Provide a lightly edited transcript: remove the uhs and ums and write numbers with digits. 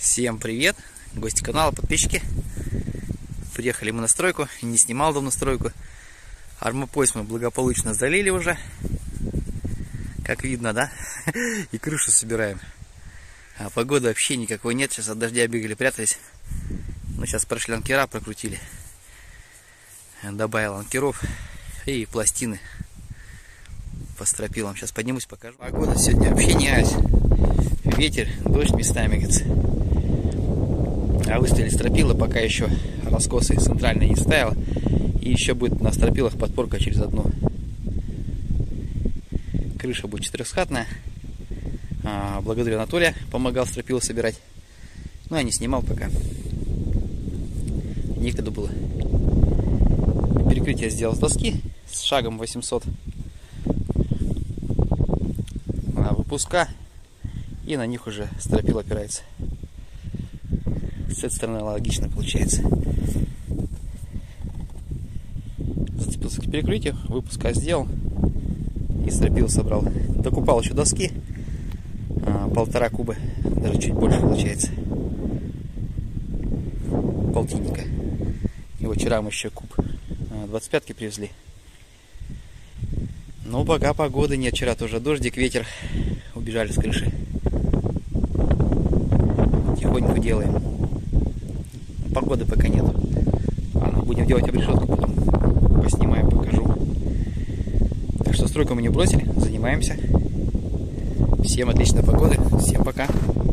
Всем привет, гости канала, подписчики. Приехали мы на стройку, не снимал давно стройку. Армопояс мы благополучно залили уже, как видно, да? И крышу собираем. А погоды вообще никакой нет, сейчас от дождя бегали, прятались. Ну, сейчас прошли анкера, прокрутили. Добавил анкеров и пластины по стропилам. Сейчас поднимусь, покажу. Погода сегодня вообще не ась. Ветер, дождь местами, говорится. А выставили стропила, пока еще раскосы центрально не ставил. И еще будет на стропилах подпорка через одну. Крыша будет четырехскатная. Благодарю Анатолия, помогал стропила собирать. Ну, я не снимал пока. Некогда было. Перекрытие сделал с доски с шагом 800. Выпуска. И на них уже стропил опирается. С этой стороны логично получается. Зацепился к перекрытию, выпуска сделал и стропил собрал. Докупал еще доски. 1,5 куба, даже чуть больше получается. Полтинника. И вчера мы еще куб 25-ки привезли. Но пока погоды нет. Вчера тоже дождик, ветер. Убежали с крыши. Тихонько делаем. Погоды пока нет. Будем делать обрешетку, потом поснимаем, покажу. Так что стройку мы не бросили, занимаемся. Всем отличной погоды, всем пока.